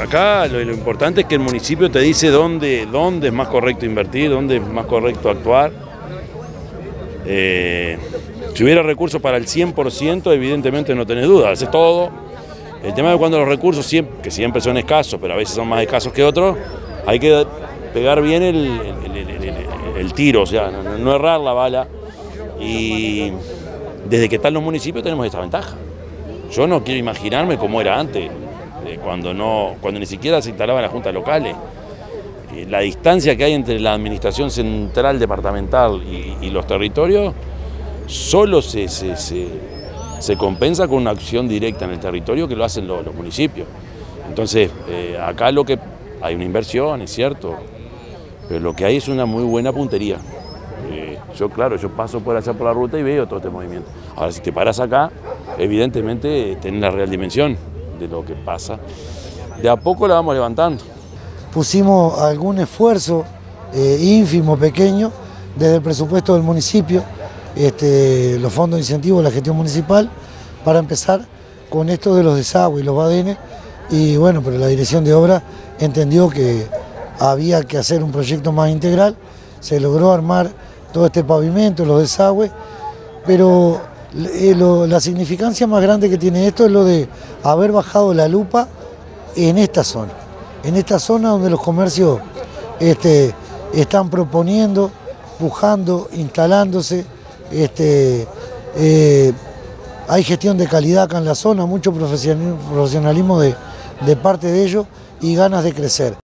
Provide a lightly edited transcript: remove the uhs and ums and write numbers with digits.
acá lo importante es que el municipio te dice dónde es más correcto invertir, dónde es más correcto actuar. Si hubiera recursos para el 100%, evidentemente no tenés duda, haces todo. El tema de cuando los recursos, que siempre son escasos, pero a veces son más escasos que otros, hay que pegar bien el tiro, o sea, no errar la bala. Y desde que están los municipios tenemos esta ventaja. Yo no quiero imaginarme cómo era antes, cuando ni siquiera se instalaban las juntas locales. La distancia que hay entre la administración central departamental y los territorios solo se compensa con una acción directa en el territorio que lo hacen los municipios. Entonces, acá hay una inversión, es cierto, pero lo que hay es una muy buena puntería. Yo paso por allá por la ruta y veo todo este movimiento. Ahora, si te paras acá, evidentemente tenés la real dimensión de lo que pasa. De a poco la vamos levantando. Pusimos algún esfuerzo ínfimo, pequeño, desde el presupuesto del municipio, los fondos de incentivo de la gestión municipal, para empezar con esto de los desagües y los badenes. Y bueno, pero la dirección de obra entendió que había que hacer un proyecto más integral, se logró armar todo este pavimento, los desagües, pero la significancia más grande que tiene esto es lo de haber bajado la lupa en esta zona donde los comercios están proponiendo, pujando, instalándose. Hay gestión de calidad acá en la zona, mucho profesionalismo de parte de ellos y ganas de crecer.